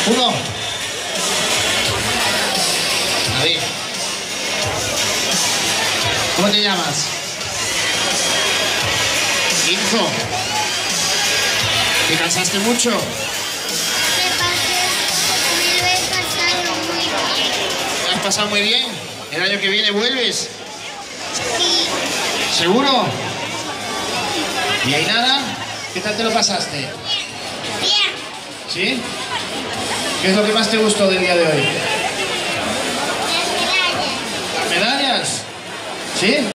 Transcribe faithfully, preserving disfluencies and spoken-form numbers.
Uno. David. ¿Cómo te llamas? Inzo. ¿Te cansaste mucho? Me pasé, me lo he pasado muy bien. ¿Lo has pasado muy bien? ¿El año que viene vuelves? Sí, ¿Seguro? ¿Y Ainara? ¿Qué tal te lo pasaste? bien. ¿Sí? ¿Qué es lo que más te gustó del día de hoy? Las medallas. ¿Medallas? ¿Sí?